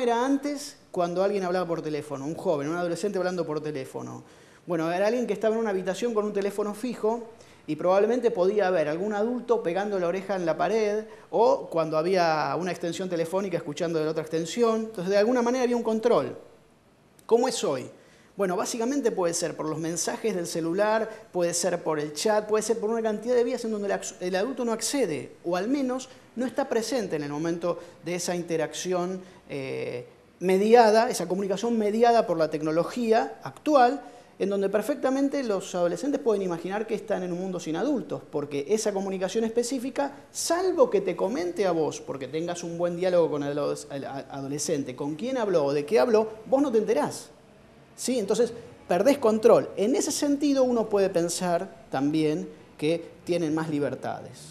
era antes cuando alguien hablaba por teléfono? Un joven, un adolescente hablando por teléfono. Bueno, era alguien que estaba en una habitación con un teléfono fijo y probablemente podía haber algún adulto pegando la oreja en la pared o cuando había una extensión telefónica escuchando de la otra extensión. Entonces, de alguna manera había un control. ¿Cómo es hoy? Bueno, básicamente puede ser por los mensajes del celular, puede ser por el chat, puede ser por una cantidad de vías en donde el adulto no accede o al menos no está presente en el momento de esa interacción mediada, esa comunicación mediada por la tecnología actual, en donde perfectamente los adolescentes pueden imaginar que están en un mundo sin adultos, porque esa comunicación específica, salvo que te comente a vos, porque tengas un buen diálogo con el adolescente, con quién habló o de qué habló, vos no te enterás. ¿Sí? Entonces, perdés control. En ese sentido, uno puede pensar también que tienen más libertades.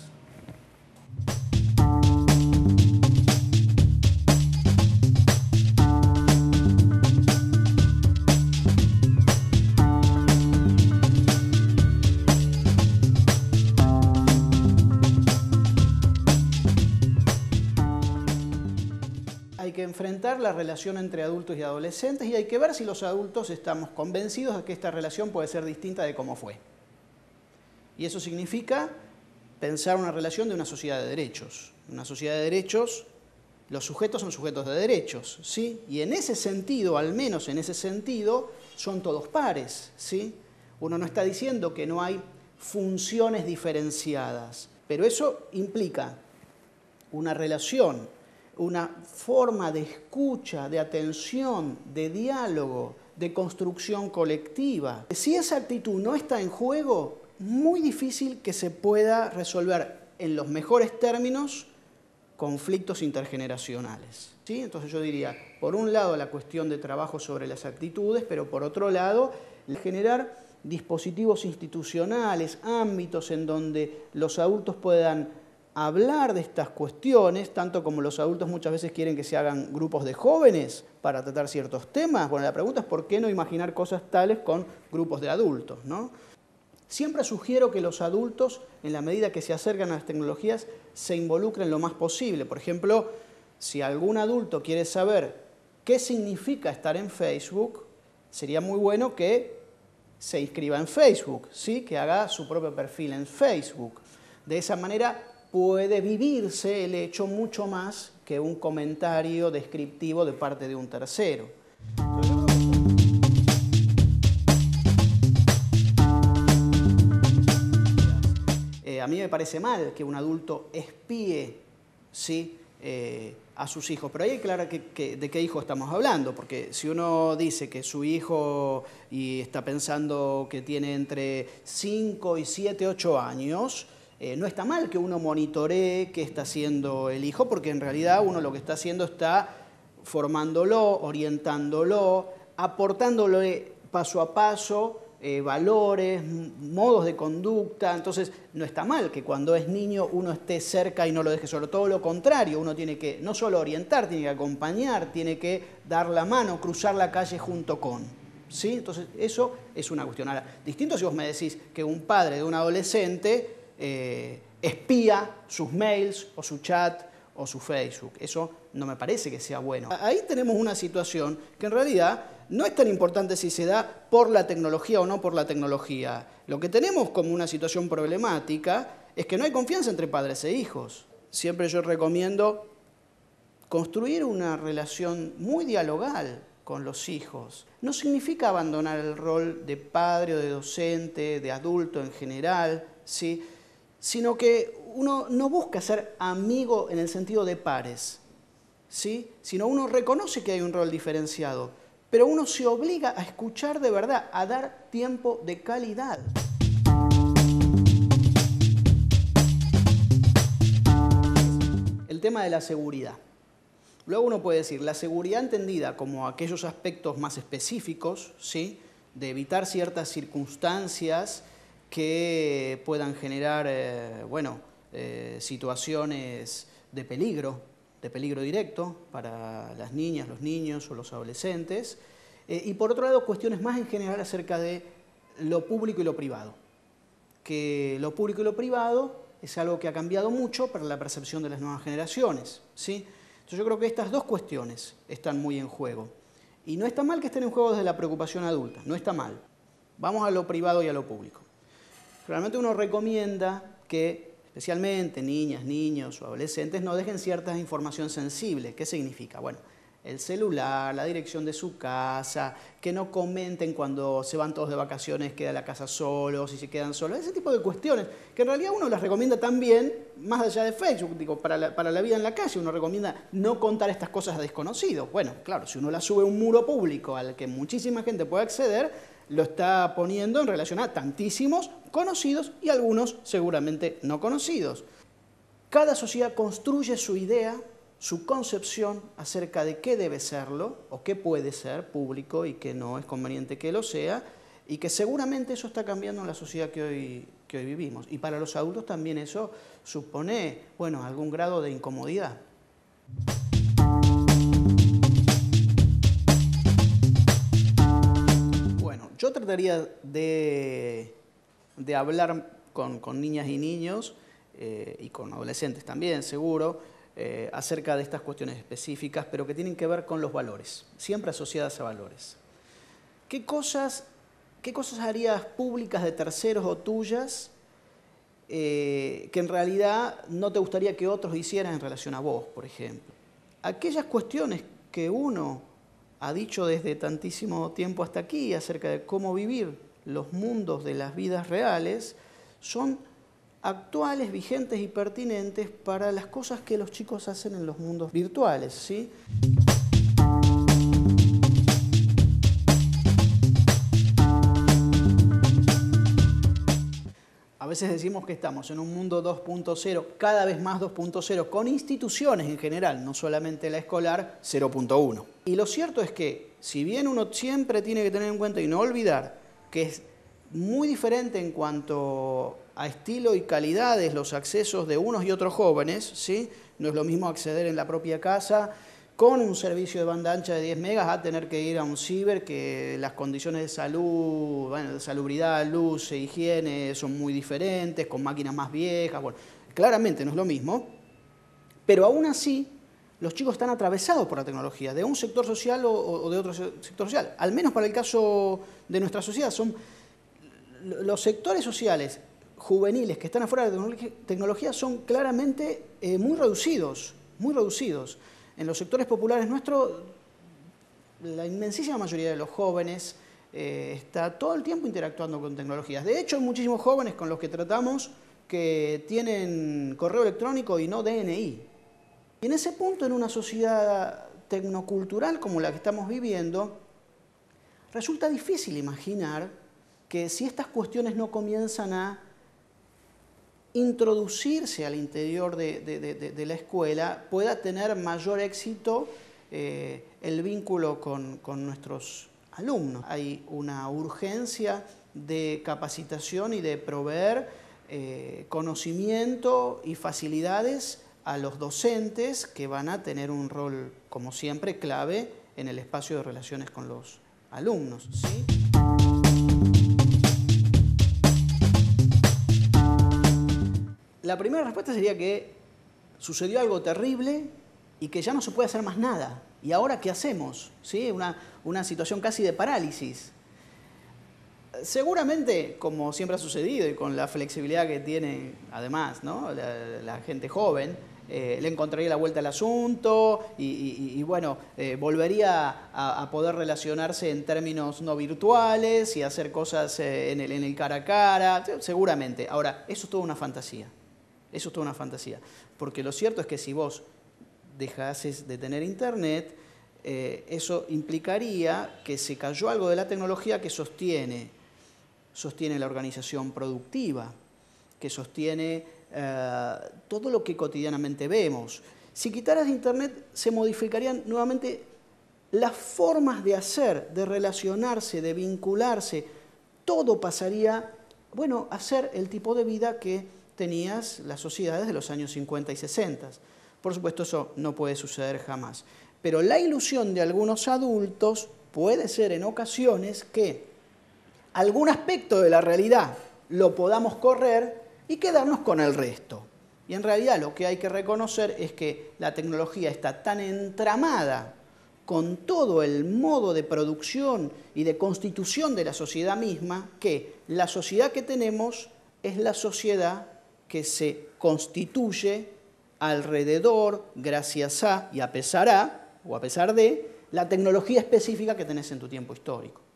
Hay que enfrentar la relación entre adultos y adolescentes y hay que ver si los adultos estamos convencidos de que esta relación puede ser distinta de cómo fue. Y eso significa pensar una relación de una sociedad de derechos. Una sociedad de derechos, los sujetos son sujetos de derechos, ¿sí? Y en ese sentido, al menos en ese sentido, son todos pares, ¿sí? Uno no está diciendo que no hay funciones diferenciadas, pero eso implica una relación, una forma de escucha, de atención, de diálogo, de construcción colectiva. Si esa actitud no está en juego, muy difícil que se pueda resolver en los mejores términos conflictos intergeneracionales. ¿Sí? Entonces yo diría, por un lado la cuestión de trabajo sobre las actitudes, pero por otro lado generar dispositivos institucionales, ámbitos en donde los adultos puedan hablar de estas cuestiones, tanto como los adultos muchas veces quieren que se hagan grupos de jóvenes para tratar ciertos temas. Bueno, la pregunta es por qué no imaginar cosas tales con grupos de adultos, ¿no? Siempre sugiero que los adultos, en la medida que se acercan a las tecnologías, se involucren lo más posible. Por ejemplo, si algún adulto quiere saber qué significa estar en Facebook, sería muy bueno que se inscriba en Facebook, ¿sí? Que haga su propio perfil en Facebook. De esa manera puede vivirse el hecho mucho más que un comentario descriptivo de parte de un tercero. A mí me parece mal que un adulto espíe, ¿sí? A sus hijos, pero ahí hay claro de qué hijo estamos hablando, porque si uno dice que su hijo y está pensando que tiene entre 5 y 7, 8 años, no está mal que uno monitoree qué está haciendo el hijo, porque en realidad uno lo que está haciendo está formándolo, orientándolo, aportándole paso a paso valores, modos de conducta. Entonces no está mal que cuando es niño uno esté cerca y no lo deje solo. Todo lo contrario, uno tiene que no solo orientar, tiene que acompañar, tiene que dar la mano, cruzar la calle junto con. ¿Sí? Entonces eso es una cuestión. Ahora, distinto si vos me decís que un padre de un adolescente espía sus mails o su chat o su Facebook. Eso no me parece que sea bueno. Ahí tenemos una situación que en realidad no es tan importante si se da por la tecnología o no por la tecnología. Lo que tenemos como una situación problemática es que no hay confianza entre padres e hijos. Siempre yo recomiendo construir una relación muy dialogal con los hijos. No significa abandonar el rol de padre o de docente, de adulto en general, ¿sí? Sino que uno no busca ser amigo en el sentido de pares, ¿sí? Sino uno reconoce que hay un rol diferenciado, pero uno se obliga a escuchar de verdad, a dar tiempo de calidad. El tema de la seguridad. Luego uno puede decir, la seguridad entendida como aquellos aspectos más específicos, ¿sí? De evitar ciertas circunstancias que puedan generar situaciones de peligro directo para las niñas, los niños o los adolescentes. Y por otro lado, cuestiones más en general acerca de lo público y lo privado. Que lo público y lo privado es algo que ha cambiado mucho para la percepción de las nuevas generaciones, ¿sí? Entonces yo creo que estas dos cuestiones están muy en juego. Y no está mal que estén en juego desde la preocupación adulta, no está mal. Vamos a lo privado y a lo público. Realmente uno recomienda que, especialmente niñas, niños o adolescentes, no dejen cierta información sensible. ¿Qué significa? Bueno, el celular, la dirección de su casa, que no comenten cuando se van todos de vacaciones, queda la casa solos, si se quedan solos, ese tipo de cuestiones, que en realidad uno las recomienda también, más allá de Facebook, digo, para la vida en la calle, uno recomienda no contar estas cosas a desconocidos. Bueno, claro, si uno las sube a un muro público al que muchísima gente puede acceder, lo está poniendo en relación a tantísimos conocidos y algunos seguramente no conocidos. Cada sociedad construye su idea, su concepción acerca de qué debe serlo o qué puede ser público y qué no es conveniente que lo sea, y que seguramente eso está cambiando en la sociedad que hoy vivimos. Y para los adultos también eso supone, bueno, algún grado de incomodidad. Bueno, yo trataría de hablar con niñas y niños, y con adolescentes también, seguro, acerca de estas cuestiones específicas, pero que tienen que ver con los valores, siempre asociadas a valores. ¿Qué cosas harías públicas de terceros o tuyas que en realidad no te gustaría que otros hicieran en relación a vos, por ejemplo? Aquellas cuestiones que uno ha dicho desde tantísimo tiempo hasta aquí acerca de cómo vivir los mundos de las vidas reales son actuales, vigentes y pertinentes para las cosas que los chicos hacen en los mundos virtuales, ¿sí? A veces decimos que estamos en un mundo 2.0, cada vez más 2.0, con instituciones en general, no solamente la escolar, 0.1. Y lo cierto es que, si bien uno siempre tiene que tener en cuenta y no olvidar que es muy diferente en cuanto a estilo y calidades los accesos de unos y otros jóvenes, ¿sí? No es lo mismo acceder en la propia casa con un servicio de banda ancha de 10 megas a tener que ir a un ciber, que las condiciones de salud, bueno, de salubridad, luz e higiene son muy diferentes, con máquinas más viejas. Bueno, claramente no es lo mismo, pero aún así los chicos están atravesados por la tecnología, de un sector social o de otro sector social. Al menos para el caso de nuestra sociedad, son los sectores sociales juveniles que están afuera de la tecnología son claramente muy reducidos, muy reducidos. En los sectores populares nuestros, la inmensísima mayoría de los jóvenes está todo el tiempo interactuando con tecnologías. De hecho, hay muchísimos jóvenes con los que tratamos que tienen correo electrónico y no DNI. Y en ese punto, en una sociedad tecnocultural como la que estamos viviendo, resulta difícil imaginar que si estas cuestiones no comienzan a introducirse al interior de la escuela, pueda tener mayor éxito el vínculo con nuestros alumnos. Hay una urgencia de capacitación y de proveer conocimiento y facilidades a los docentes, que van a tener un rol, como siempre, clave en el espacio de relaciones con los alumnos, ¿sí? La primera respuesta sería que sucedió algo terrible y que ya no se puede hacer más nada. ¿Y ahora qué hacemos? ¿Sí? Una situación casi de parálisis. Seguramente, como siempre ha sucedido y con la flexibilidad que tiene además, ¿no? la gente joven, le encontraría la vuelta al asunto y bueno, volvería a poder relacionarse en términos no virtuales y hacer cosas en el cara a cara, seguramente. Ahora, eso es toda una fantasía. Eso es toda una fantasía, porque lo cierto es que si vos dejases de tener internet, eso implicaría que se cayó algo de la tecnología que sostiene la organización productiva, que sostiene todo lo que cotidianamente vemos. Si quitaras internet, se modificarían nuevamente las formas de hacer, de relacionarse, de vincularse. Todo pasaría, bueno, a ser el tipo de vida que tenías las sociedades de los años 50 y 60. Por supuesto, eso no puede suceder jamás. Pero la ilusión de algunos adultos puede ser en ocasiones que algún aspecto de la realidad lo podamos correr y quedarnos con el resto. Y en realidad lo que hay que reconocer es que la tecnología está tan entramada con todo el modo de producción y de constitución de la sociedad misma, que la sociedad que tenemos es la sociedad que se constituye alrededor, gracias a y a pesar de la tecnología específica que tenés en tu tiempo histórico.